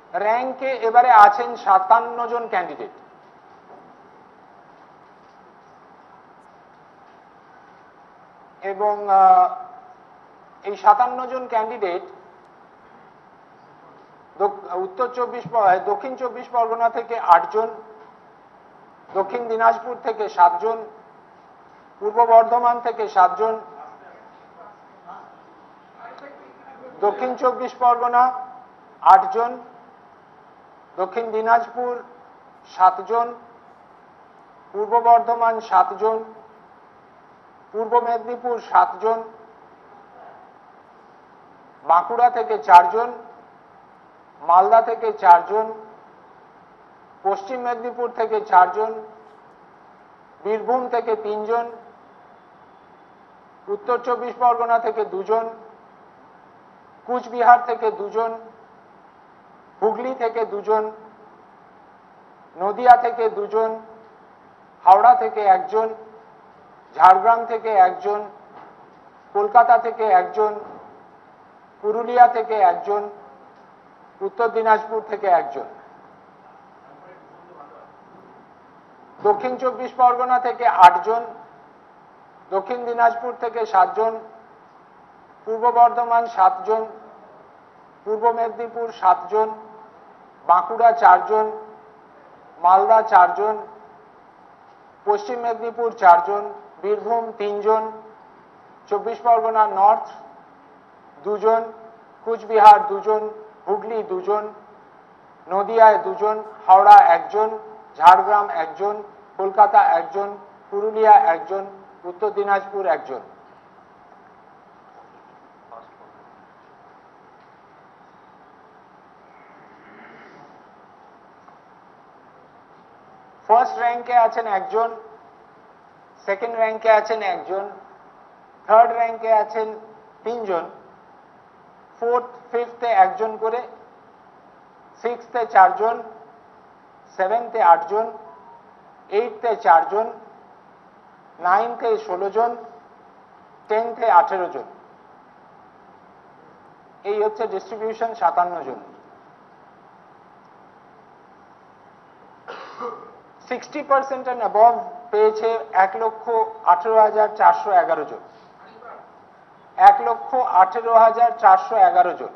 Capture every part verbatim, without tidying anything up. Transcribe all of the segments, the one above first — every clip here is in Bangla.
র্যাঙ্কে এবারে আছেন সাতান্ন জন ক্যান্ডিডেট। এবং এই সাতান্ন জন ক্যান্ডিডেট উত্তর চব্বিশ দক্ষিণ চব্বিশ পরগনা থেকে আটজন, দক্ষিণ দিনাজপুর থেকে সাতজন, পূর্ব বর্ধমান থেকে সাতজন, দক্ষিণ চব্বিশ পরগনা আটজন, দক্ষিণ দিনাজপুর সাতজন, পূর্ব বর্ধমান সাতজন, পূর্ব মেদিনীপুর সাতজন, বাঁকুড়া থেকে চারজন, মালদা থেকে চারজন, পশ্চিম মেদিনীপুর থেকে চারজন, বীরভূম থেকে তিনজন, উত্তর চব্বিশ পরগনা থেকে দুজন, কুচবিহার থেকে দুজন, হুগলি থেকে দুজন, নদিয়া থেকে দুজন, হাওড়া থেকে একজন, ঝাড়গ্রাম থেকে একজন, কলকাতা থেকে একজন, পুরুলিয়া থেকে একজন, উত্তর দিনাজপুর থেকে একজন, দক্ষিণ চব্বিশ পরগনা থেকে আটজন, দক্ষিণ দিনাজপুর থেকে সাতজন, পূর্ব বর্ধমান সাতজন, পূর্ব মেদিনীপুর সাতজন, বাঁকুড়া চারজন, মালদা চারজন, পশ্চিম মেদিনীপুর চারজন, বীরভূম তিনজন, চব্বিশ পরগনা নর্থ দুজন, কুচবিহার দুজন, হুগলি দুজন, নদিয়ায় দুজন, হাওড়া একজন, ঝাড়গ্রাম একজন, কলকাতা একজন, পুরুলিয়া একজন, উত্তর দিনাজপুর একজন। ফার্স্ট র্যাঙ্কে আছেন একজন, সেকেন্ড র্যাঙ্কে আছেন একজন, থার্ড র্যাঙ্কে আছেন তিনজন, ফোর্থ ফিফথে একজন করে, সিক্সথে চারজন, সেভেন্থে আটজন, এইটথে চারজন, নাইনথে ষোলো জন, টেনথে আঠেরো জন। এই হচ্ছে ডিস্ট্রিবিউশন সাতান্ন জন। সিক্সটি পার্সেন্ট অ্যান্ড অ্যাবভ পেয়েছে এক লক্ষ আঠেরো হাজার চারশো এগারো জন, এক লক্ষ আঠেরো হাজার চারশো এগারো জন,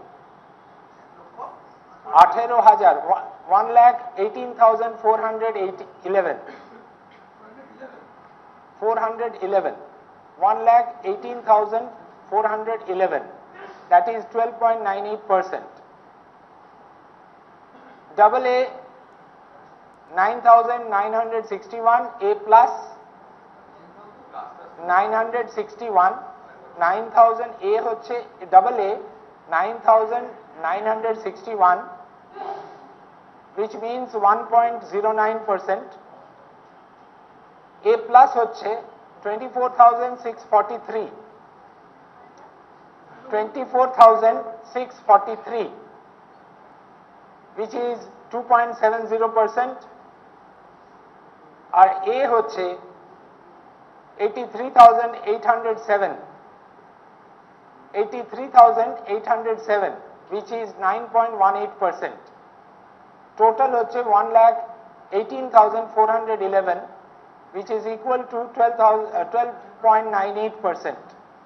আঠেরো হাজার one lakh eighteen thousand four hundred eighty eleven four hundred eleven, one lakh eighteen thousand four hundred eleven, that is twelve point nine eight percent. Double A nine thousand nine hundred sixty-one, A plus nine hundred sixty-one, nine thousand A হচ্ছে double A nine thousand nine hundred sixty-one, which means one point zero nine percent. A plus হচ্ছে twenty-four thousand six hundred forty-three, twenty-four thousand six hundred forty-three, which is two point seven zero percent. R A হচ্ছে eighty-three thousand eight hundred seven, eighty-three thousand eight hundred seven, which is nine point one eight percent. Total হচ্ছে one lakh eighteen thousand four hundred eleven, which is equal to twelve point nine eight percent.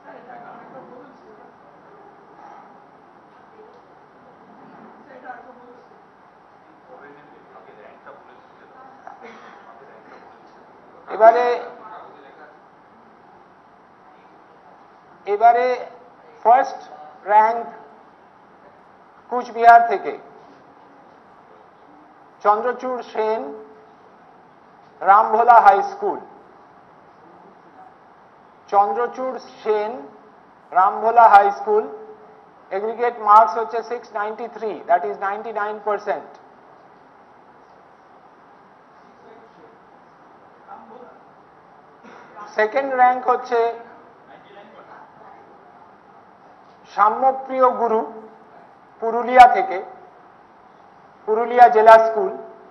এবারে এবারে ফার্স্ট র্যাঙ্ক কুচবিহার থেকে Chandrachur Sen, Rambhola high school, Chandrachur Sen, Rambhola high school, aggregate marks হচ্ছে six ninety-three, that is ninety-nine percent. Second rank হচ্ছে সাম্যপ্রিয় গুরু, পুরুলিয়া থেকে, পুরুলিয়া জেলা স্কুল,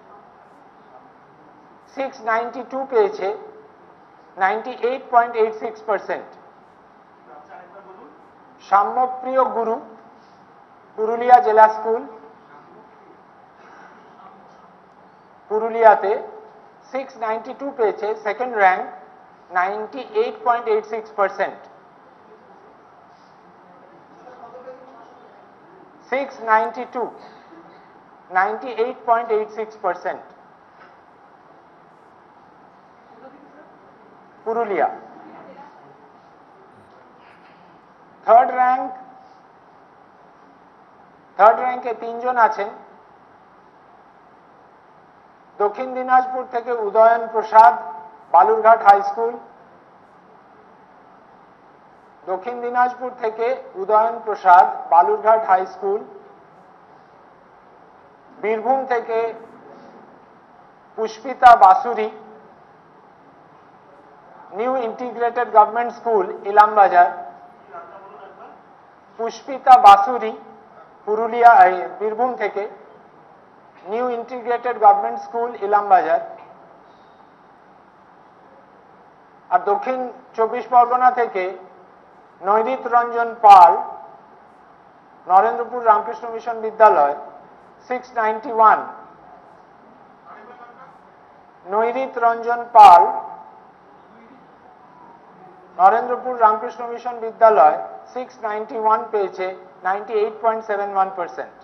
six ninety-two পেয়েছে, ninety-eight point eight six percent. Samyapriya গুরু, পুরুলিয়া জেলা স্কুল, পুরুলিয়াতে সিক্স নাইনটি টু পেয়েছে, second rank ninety eight point eight six percent. Six ninety two, ninety eight point eight six percent Purulia. Third rank, third র্যাঙ্কে তিনজন আছেন। দক্ষিণ দিনাজপুর থেকে উদয়ন প্রসাদ, বালুরঘাট হাই স্কুল। দক্ষিণ দিনাজপুর থেকে উদয়ন প্রসাদ, বালুরঘাট হাই স্কুল। বীরভূম থেকে Pushpita Basuri, new integrated government school, Ilambazar. Pushpita Basuri Purulia, Birbhum থেকে, new integrated government school, Ilambazar. আর দক্ষিণ চব্বিশ পরগনা থেকে Nairit Ranjan Pal, Narendrapur Ramakrishna Mission Vidyalaya, six ninety one. Nairit Ranjan Pal, Narendrapur Ramakrishna Mission Vidyalaya, six ninety one পেয়েছে, ninety eight point seven one percent.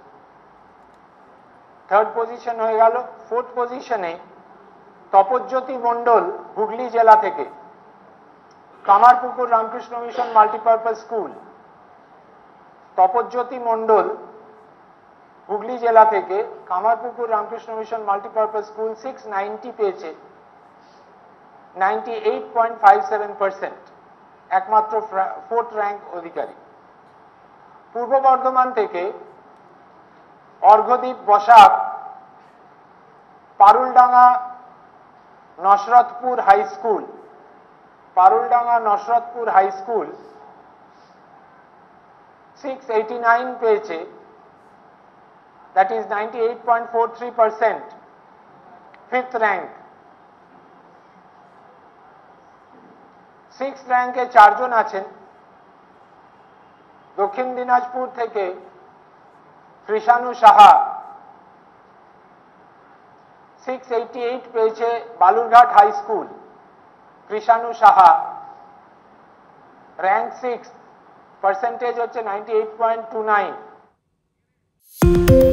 Third position হয়ে গেল। ফোর্থ পজিশনে তপজ্যোতি মণ্ডল, হুগলি জেলা থেকে, Kamarpukur Ramakrishna Mission multipurpose school. Tapajyoti Mondal, Hooghly জেলা থেকে, Kamarpukur Ramakrishna Mission multipurpose school, six ninety পেয়েছে, ninety eight point five seven percent, একমাত্র ফোর্থ র্যাঙ্ক অধিকারী। পূর্ব বর্ধমান থেকে Arghyadeep Basak, Paruldanga Nasratpur high school, Paruldanga Nasratpur high school, six eighty nine পেয়েছে, that is ninety eight point four three percent, fifth rank. Six র্যাঙ্কে চারজন আছেন। দক্ষিণ দিনাজপুর থেকে Krishanu Saha, six eighty eight পেয়েছে, Balurghat high school. Krishanu Saha, rank six, percentage হচ্ছে ninety eight point two nine.